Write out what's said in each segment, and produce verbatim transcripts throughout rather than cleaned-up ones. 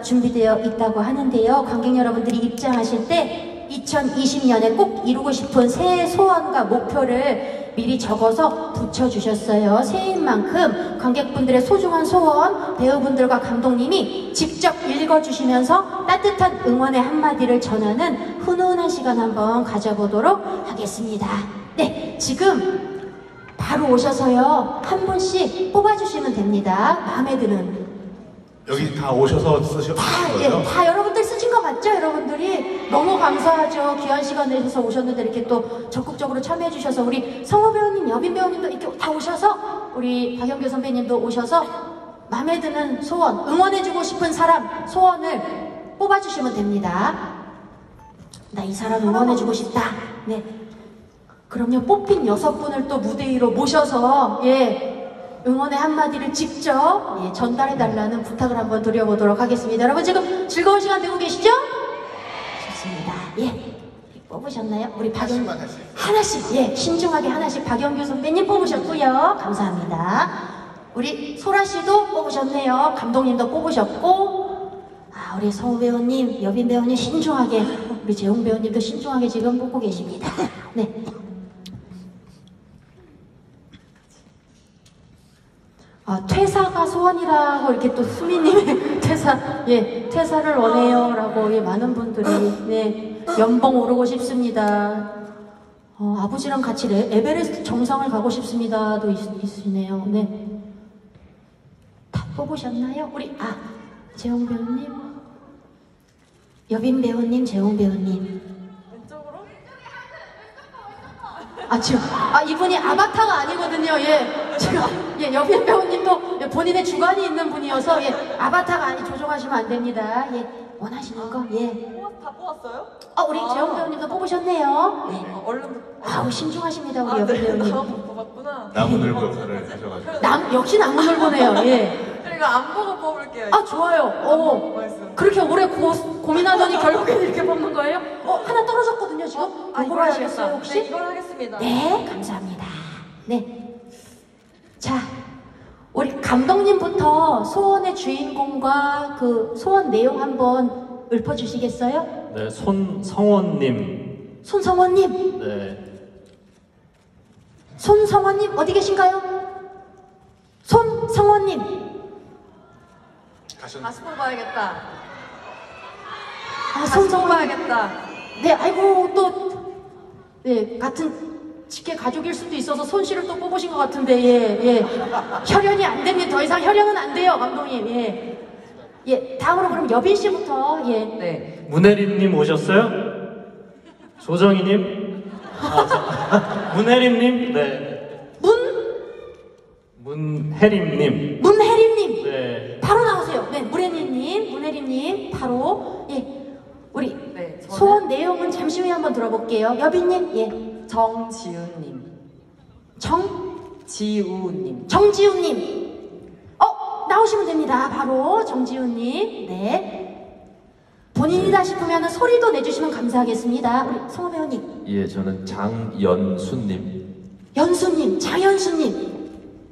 준비되어 있다고 하는데요. 관객 여러분들이 입장하실 때 이천이십 년에 꼭 이루고 싶은 새해 소원과 목표를 미리 적어서 붙여주셨어요. 새해인 만큼 관객분들의 소중한 소원, 배우분들과 감독님이 직접 읽어주시면서 따뜻한 응원의 한마디를 전하는 훈훈한 시간 한번 가져보도록 하겠습니다. 네, 지금 바로 오셔서요 한 분씩 뽑아주시면 됩니다. 마음에 드는. 여기 다 오셔서 쓰신 거예요? 예, 다 여러분들 쓰신 거 맞죠? 여러분들이 너무 감사하죠. 귀한 시간 내셔서 오셨는데 이렇게 또 적극적으로 참여해 주셔서 우리 성우 배우님, 여빈 배우님도 이렇게 다 오셔서 우리 박영규 선배님도 오셔서 마음에 드는 소원, 응원해주고 싶은 사람 소원을 뽑아주시면 됩니다. 나 이 사람 응원해주고 싶다. 네. 그럼요, 뽑힌 여섯 분을 또 무대 위로 모셔서 예. 응원의 한마디를 직접 예, 전달해달라는 부탁을 한번 드려보도록 하겠습니다. 여러분 지금 즐거운 시간 되고 계시죠? 좋습니다. 예, 뽑으셨나요? 우리 박영 하나씩, 하나씩 예, 신중하게 하나씩 박영규 선배님 뽑으셨고요. 감사합니다. 우리 소라씨도 뽑으셨네요. 감독님도 뽑으셨고, 아, 우리 성우 배우님, 여빈 배우님 신중하게, 우리 재홍 배우님도 신중하게 지금 뽑고 계십니다. 네. 아, 퇴사가 소원이라고 이렇게 또 수미님의 퇴사, 예, 퇴사를 원해요 라고 예, 많은 분들이 네, 연봉 오르고 싶습니다. 어, 아버지랑 같이 레, 에베레스트 정상을 가고 싶습니다도 있, 있으시네요. 네. 다 뽑으셨나요? 우리 아, 재홍 배우님, 여빈 배우님, 재홍 배우님. 왼쪽으로? 아, 지금, 아, 이분이 아바타가 아니거든요. 예. 지금, 예, 여빈 배우님도 본인의 주관이 있는 분이어서, 예, 아바타가 아니, 조종하시면 안 됩니다. 예, 원하시는 거, 예. 뽑았, 다 뽑았어요? 어, 우리 아. 재홍 배우님도 뽑으셨네요. 네. 어, 얼른. 아우, 신중하십니다, 우리 아, 여빈 네, 배우님. 나만 뽑았구나. 나무늘보 역할을 하셔가지고. 남, 역시 나무늘보네요, 예. 그러니까 안 보고 뽑을게요. 아, 좋아요. 어, 뽑았어요. 그렇게 오래 고, 고민하더니 결국엔 이렇게 뽑는 거예요? 어, 하나 떨어졌거든요, 지금? 아, 이걸 하시겠어요, 혹시? 네, 이걸 하겠습니다. 네, 감사합니다. 네. 자, 우리 감독님부터 소원의 주인공과 그 소원 내용 한번 읊어주시겠어요? 네, 손성원님. 손성원님, 네, 손성원님 어디 계신가요? 손성원님. 가셨... 다시 뽑아야겠다. 아, 다시 손성원님. 뽑아야겠다. 네, 아이고 또, 네, 같은 직계 가족일 수도 있어서 손씨를 또 뽑으신 것 같은데, 예, 예. 혈연이 안 됩니다. 더 이상 혈연은 안 돼요, 감독님. 예. 예, 다음으로 그럼 여빈 씨부터, 예. 네. 문혜림님 오셨어요? 조정희님? 아, 저, 문혜림님? 네. 문, 문혜림님? 문혜림님. 네. 바로 나오세요. 네, 문혜림님, 문혜림님, 바로, 예. 우리 네, 저는 소원 내용은 잠시 후에 한번 들어볼게요. 여빈님, 예. 정지훈님. 정, 지우님. 정지훈님. 어, 나오시면 됩니다. 바로 정지훈님. 네. 본인이다 싶으면 소리도 내주시면 감사하겠습니다. 우리 성우 배우님. 예, 저는 장연수님. 연수님, 장연수님.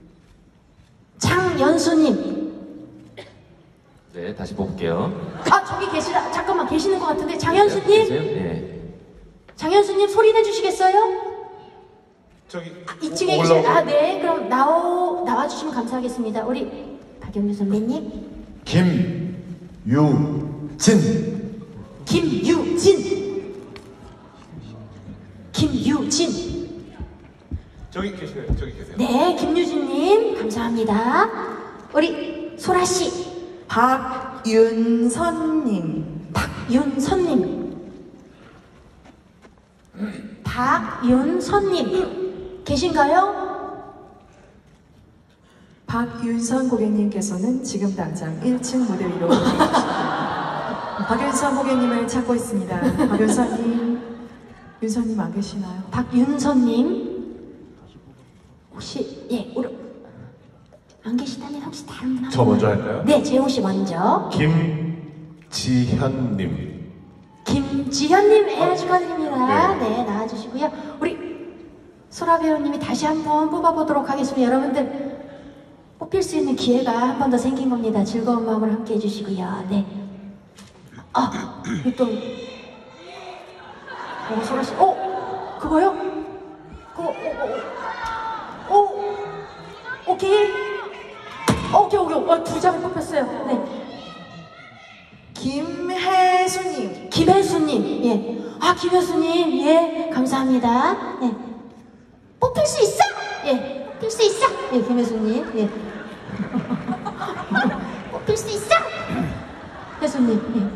장연수님. 네, 다시 볼게요. 아, 저기 계시다. 잠깐만, 계시는 것 같은데. 장연수님? 계세요? 예. 장현수님 소리 내주시겠어요? 저기 이 층에 오- 계신, 올라오고. 아, 네. 그럼 나오, 나와주시면 감사하겠습니다. 우리 박영규 선배님. 김유진. 김유진. 김유진. 저기 계세요. 저기 계세요. 네, 김유진님. 감사합니다. 우리 소라씨. 박윤선님. 박윤선님. 박윤선님. 계신가요? 박윤선 고객님께서는 지금 당장 일 층 무대 위로 계십니다. 박윤선 고객님을 찾고 있습니다. 박윤선님, 윤선님 안 계시나요? 박윤선님. 혹시, 예, 우리, 안 계시다면 혹시 다른 분 한 저 분? 먼저 할까요? 네, 재홍 씨 먼저. 김지현님. 김지현님, 예, 축하드립니다. 네. 네, 나와주시고요. 우리 소라 배우님이 다시 한번 뽑아보도록 하겠습니다. 여러분들, 뽑힐 수 있는 기회가 한 번 더 생긴 겁니다. 즐거운 마음으로 함께 해주시고요. 네. 아, 이게 또. 어, 소라 씨. 어? 그거요? 그거, 어, 어, 어. 어, 오케이. 어, 오케이, 오케이. 어, 두 장을 뽑혔어요. 네. 김혜수님. 김혜수님. 예. 아, 김혜수님. 예. 감사합니다. 예. 뽑힐 수 있어? 예. 뽑힐 수 있어? 예, 김혜수님. 예. 뽑힐 수 있어? 혜수님.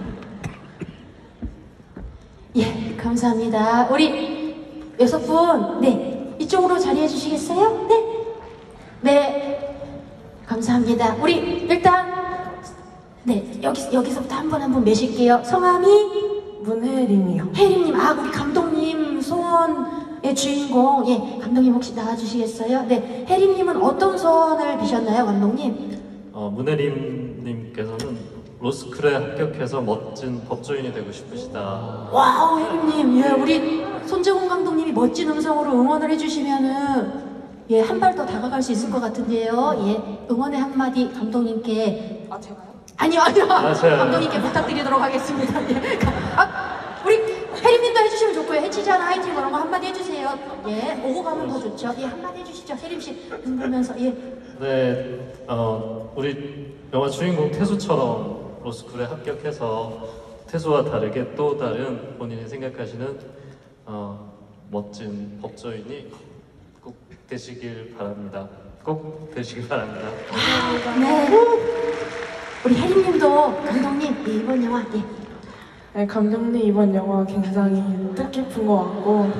예. 예, 감사합니다. 우리 여섯 분, 네. 이쪽으로 자리해 주시겠어요? 네. 네. 감사합니다. 우리 일단, 네. 여기, 여기서부터 한 분 한 분 매실게요. 성함이? 문혜림이요. 혜림님, 아, 우리 감독님 소원의 주인공, 예, 감독님 혹시 나와주시겠어요? 네, 혜림님은 어떤 소원을 비셨나요, 감독님? 어, 문혜림님께서는 로스쿨에 합격해서 멋진 법조인이 되고 싶으시다. 와우, 혜림님, 예, 우리 손재공 감독님이 멋진 음성으로 응원을 해주시면은, 예, 한 발 더 다가갈 수 있을 것 같은데요. 예, 응원의 한마디 감독님께. 아, 제가요? 아니요, 아니요. 아, 제가요. 감독님께 부탁드리도록 하겠습니다. 예. 아, 우리 혜림님도 해주시면 좋고요. 해치지 않아 화이팅 그런 거 한마디 해주세요. 예, 오고 가면 더 좋죠. 예, 한마디 해주시죠. 혜림씨, 눈 보면서, 예. 네, 어, 우리 영화 주인공 태수처럼 로스쿨에 합격해서 태수와 다르게 또 다른 본인이 생각하시는 어, 멋진 법조인이 꼭 되시길 바랍니다. 꼭 되시길 바랍니다. 네. 우리 혜림님도 감독님, 예, 이번 영화, 예. 네, 감독님 이번 영화 굉장히 뜻깊은 것 같고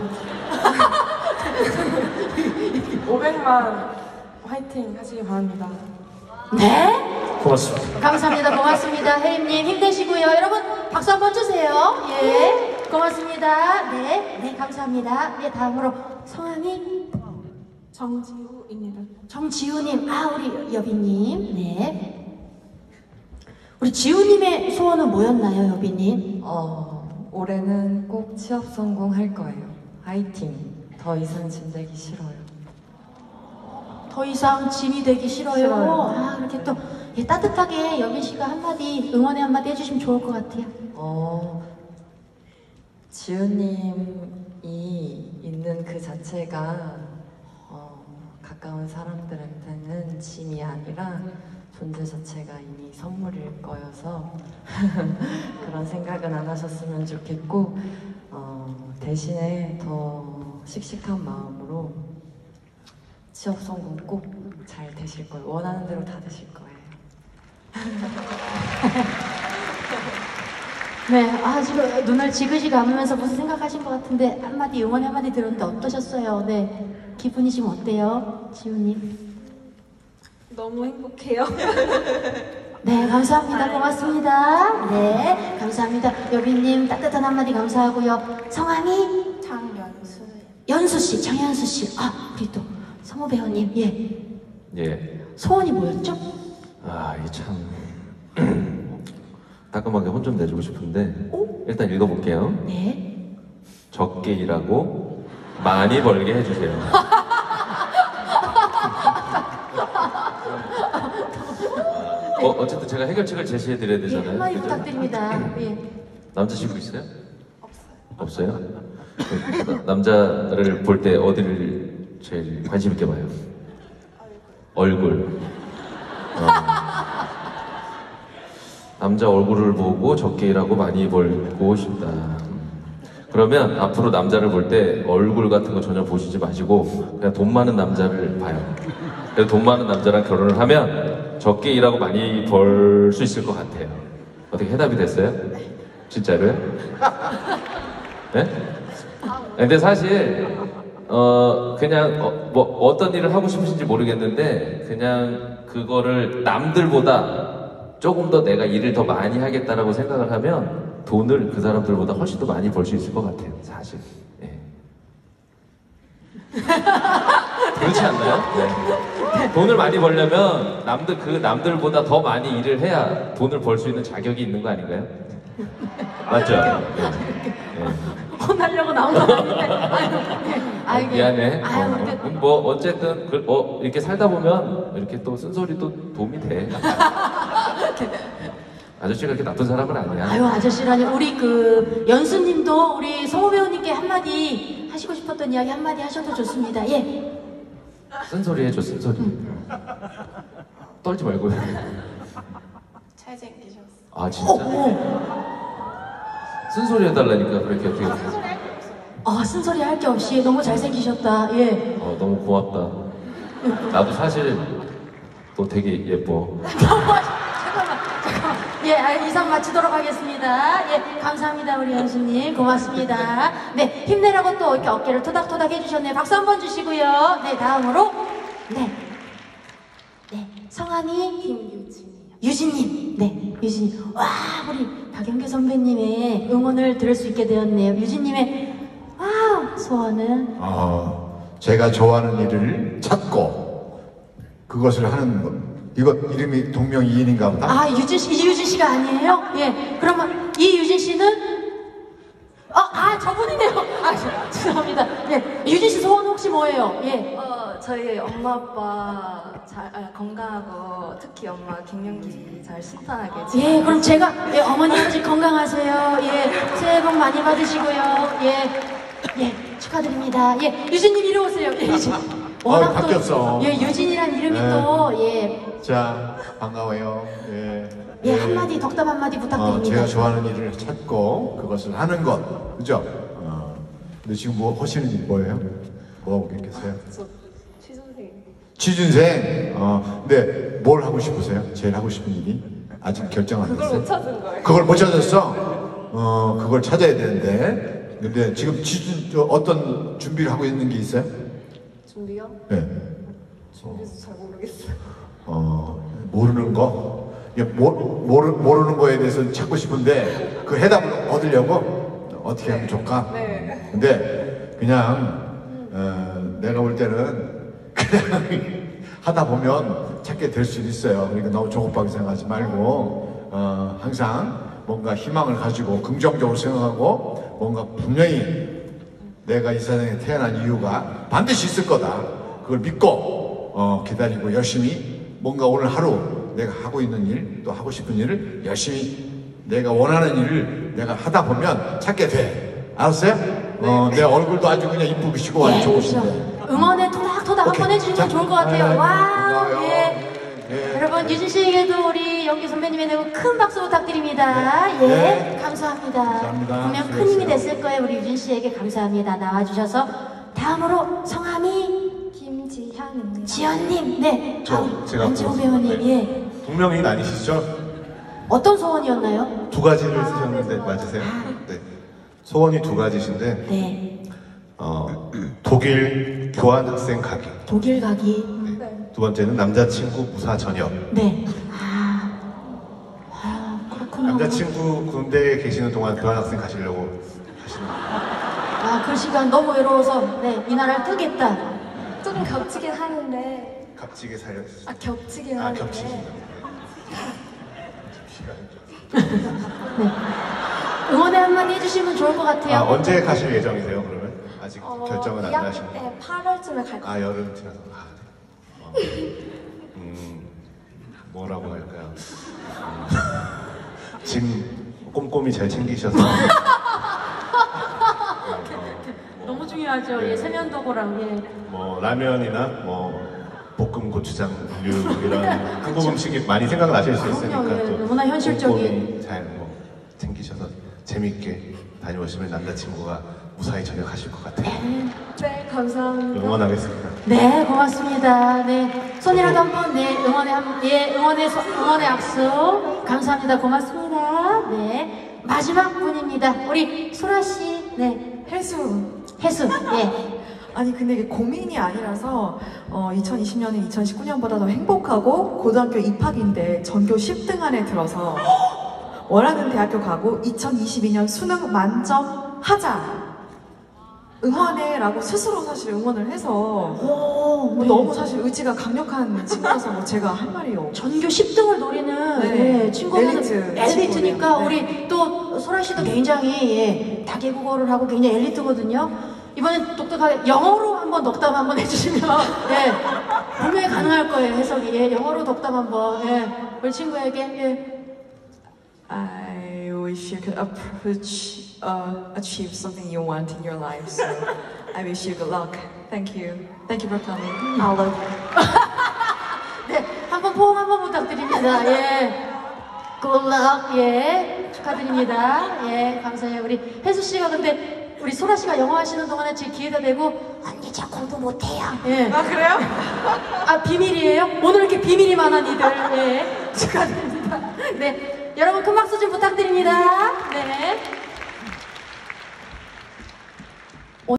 오백만 화이팅 하시기 바랍니다. 네. 고맙습니다. 감사합니다. 고맙습니다. 혜림님 힘내시고요. 여러분 박수 한번 주세요. 예. 고맙습니다. 네. 네, 감사합니다. 네, 다음으로 성함이 정지우입니다. 정지우님. 아, 우리 여비님. 네. 우리 지우님의 소원은 뭐였나요, 여비님? 어, 올해는 꼭 취업 성공할 거예요. 화이팅. 더 이상 짐 되기 싫어요. 더 이상 짐이 되기 싫어요. 싫어요. 아, 이렇게 또 예, 따뜻하게 여빈 씨가 한마디, 응원의 한마디 해주시면 좋을 것 같아요. 어, 지우님이 있는 그 자체가 어, 가까운 사람들한테는 짐이 아니라 존재 자체가 이미 선물일 거여서 그런 생각은 안 하셨으면 좋겠고 어, 대신에 더 씩씩한 마음으로 취업 성공 꼭 잘 되실 거예요. 원하는 대로 다 되실 거예요. 네, 아, 지금 눈을 지그시 감으면서 무슨 생각하신 것 같은데 한마디, 응원의 한마디 들었는데 어떠셨어요? 네, 기분이 지금 어때요? 지우님? 너무 행복해요. 네, 감사합니다. 고맙습니다. 네, 감사합니다. 여빈님 따뜻한 한마디 감사하고요. 성함이? 장연수예요. 연수씨, 장연수씨. 아, 우리 또 성우 배우님, 예. 예. 소원이 뭐였죠? 아, 이게 참 따끔하게 혼 좀 내주고 싶은데 일단 읽어볼게요. 네. 적게 일하고 많이 벌게 해주세요. 어, 어쨌든 제가 해결책을 제시해드려야 예, 되잖아요. 한마디 그죠? 부탁드립니다. 예. 남자친구 있어요? 없어요. 없어요? 나- 남자를 볼 때 어디를 제일 관심 있게 봐요? 얼굴. 어. 남자 얼굴을 보고 적게 일하고 많이 벌고 싶다. 그러면 앞으로 남자를 볼 때 얼굴 같은 거 전혀 보시지 마시고 그냥 돈 많은 남자를 봐요. 그래서 돈 많은 남자랑 결혼을 하면 적게 일하고 많이 벌 수 있을 것 같아요. 어떻게 해답이 됐어요? 진짜로요? 네? 근데 사실 어 그냥 어, 뭐 어떤 일을 하고 싶으신지 모르겠는데 그냥 그거를 남들보다 조금 더 내가 일을 더 많이 하겠다라고 생각을 하면 돈을 그 사람들보다 훨씬 더 많이 벌 수 있을 것 같아요. 사실. 예. 그렇지 않나요? 네. 돈을 많이 벌려면 남들 그 남들보다 더 많이 일을 해야 돈을 벌 수 있는 자격이 있는 거 아닌가요? 맞죠? 네. 네. 혼나려고 나온 건 아닌데. 아유, 예. 아, 아이고. 미안해. 아유, 어, 근데 어, 뭐 어쨌든 그, 어, 이렇게 살다 보면 이렇게 또 쓴소리도 도움이 돼. 아저씨가 그렇게 나쁜 사람은 아니야. 아유 아저씨라니 우리 그 연수님도 우리 성우 배우님께 한마디 하시고 싶었던 이야기 한마디 하셔도 좋습니다. 예. 쓴소리 해줘, 쓴소리. 떨지 말고. 잘생기셨어. 아 진짜? 쓴소리 해달라니까 그렇게 어떻게. 아 쓴소리 할 게 없이 너무 잘생기셨다. 예. 어 너무 고맙다. 나도 사실 너 되게 예뻐. 잠깐만, 잠깐만. 예, 아, 이상 마치도록 하겠습니다. 예, 감사합니다, 우리 연수님. 고맙습니다. 네, 힘내라고 또 이렇게 어깨를 토닥토닥 해주셨네요. 박수 한번 주시고요. 네, 다음으로. 네. 네, 성함이 김유진이요. 유진님. 네, 유진님. 와, 우리 박영규 선배님의 응원을 들을 수 있게 되었네요. 유진님의, 와, 소원은? 어, 제가 좋아하는 일을 찾고 그것을 하는 것. 이거 이름이 동명이인인가 보다. 아, 유진 씨, 이유진 씨가 아니에요? 예. 그러면 이 유진 씨는? 어, 아, 저분이네요. 아, 죄송합니다. 예. 유진 씨 소원 혹시 뭐예요? 예. 어, 저희 엄마 아빠 잘 아, 건강하고 특히 엄마 갱년기 잘 순탄하게 예, 그럼 제가, 예, 어머니, 아버지 건강하세요. 예. 새해 복 많이 받으시고요. 예. 예, 축하드립니다. 예. 유진님 이리 오세요. 예, 유진. 워낙 어, 바뀌었어. 또, 예, 유진이란 이름이 네. 또, 예. 자, 반가워요. 예. 예, 한마디, 덕담 한마디 어, 부탁드립니다. 제가 좋아하는 일을 찾고 그것을 하는 것. 그죠? 어. 근데 지금 뭐 하시는 일 뭐예요? 뭐 하고 계세요? 저 취준생. 취준생. 어. 근데 뭘 하고 싶으세요? 제일 하고 싶은 일이? 아직 결정 안 그걸 됐어요? 못 찾은 거예요. 그걸 못 찾았어? 어, 그걸 찾아야 되는데. 근데 지금 취준, 저 어떤 준비를 하고 있는 게 있어요? 준비요? 네. 준비해서 잘 모르겠어요. 어, 모르는 거? 이게 모, 모르, 모르는 거에 대해서 찾고 싶은데 그 해답을 얻으려고 어떻게 하면 좋을까? 네. 근데 그냥 어, 내가 볼 때는 그냥 하다 보면 찾게 될 수 있어요. 그러니까 너무 조급하게 생각하지 말고 어, 항상 뭔가 희망을 가지고 긍정적으로 생각하고 뭔가 분명히 내가 이 세상에 태어난 이유가 반드시 있을 거다. 그걸 믿고 어, 기다리고 열심히 뭔가 오늘 하루 내가 하고 있는 일, 또 하고 싶은 일을 열심히 내가 원하는 일을 내가 하다 보면 찾게 돼. 알았어요? 어, 내 얼굴도 아주 그냥 이쁘시고 아주 예, 좋으신데. 그렇죠. 응원에 토닥토닥 오케이. 한번 해주시면 자, 좋을 것 같아요. 네, 와, 고마워요. 예. 예. 여러분 유진 씨에게도 우리 연기 선배님에 대고 큰 박수 부탁드립니다. 네. 예, 네. 감사합니다. 감사합니다. 분명 큰 수고했어요. 힘이 됐을 거예요. 우리 유진 씨에게 감사합니다. 나와주셔서 다음으로 성함이 김지현입니다. 지연님, 네, 저, 아, 제가 안지호 불렀어요. 배우님, 네. 예, 동명이인 아니시죠? 어떤 소원이었나요? 두 가지를 쓰셨는데 맞으세요? 네. 소원이 두 가지신데 네, 어, 독일 교환학생 가기. 독일 가기, 두 번째는 남자친구 무사 전역. 네, 아, 아 그렇구나. 남자친구 군대에 계시는 동안 교환학생 가시려고 하시는 거예요. 아, 그 시간 너무 외로워서 네, 이 나라를 뜨겠다. 조금 겹치긴 하는데. 값지게 살려주세요. 아 겹치긴 아, 하는데. 겹치시네. 네. 응원의 한마디 해주시면 좋을 것 같아요. 아, 언제 가실 예정이세요, 그러면? 아직 어, 결정은 안 이 학- 하신 거예요? 네, 팔월쯤에 갈 거예요. 아, 여름 지나서. 아, 네. 어, 음, 뭐라고 할까요? 음, 짐 꼼꼼히 잘 챙기셔서. 너무 중요하죠. 네. 예, 세면도구랑 예. 뭐 라면이나 뭐 볶음 고추장류 이런 한국 음식이 많이 생각나실 수 있으니까 그럼요, 예. 또 너무나 현실적인. 꼼꼼히 잘 뭐 챙기셔서 재밌게 다녀오시면 남자친구가 무사히 전역하실 것 같아요. 네, 감사합니다. 응원하겠습니다. 네, 고맙습니다. 네, 손이라도 한번 네 응원의 한, 예, 응원의 소- 응원의 악수 감사합니다. 고맙습니다. 네, 마지막 분입니다. 우리 소라 씨, 네, 혜수. 혜수, 예. 아니 근데 이게 고민이 아니라서 어, 이천이십 년은 이천십구 년보다 더 행복하고 고등학교 입학인데 전교 십 등 안에 들어서 원하는 대학교 가고 이천이십이 년 수능 만점 하자 응원해 라고 스스로 사실 응원을 해서 오, 뭐 너무 사실 의지가 강력한 친구라서 뭐 제가 할 말이 없 전교 십 등을 노리는 네. 예, 친구는 엘리트 엘리트니까 친구네요. 우리 또 소라 씨도 굉장히 예, 다계국어를 하고 굉장히 엘리트거든요. 이번엔 독특하게 영어로 한번 덕담 한번 해주시면 예, 분명히 가능할 거예요. 해석이 예, 영어로 덕담 한번 예, 우리 친구에게 예. I wish you could approach, uh, achieve something you want in your life. So I wish you good luck. Thank you. Thank you for coming. I love you. 네, 한번 포옹 한번 부탁드립니다. 예. Good luck. 예. 축하드립니다. 예, 감사해요. 우리 혜수 씨가 근데 우리 소라 씨가 영어 하시는 동안에 제 귀에다 대고 언니 저 공부 못해요. 예. 아, 그래요? 아, 비밀이에요? 오늘 이렇게 비밀이 많아 니들. 예. 축하드립니다. 네. 여러분 큰 박수 좀 부탁드립니다. 네.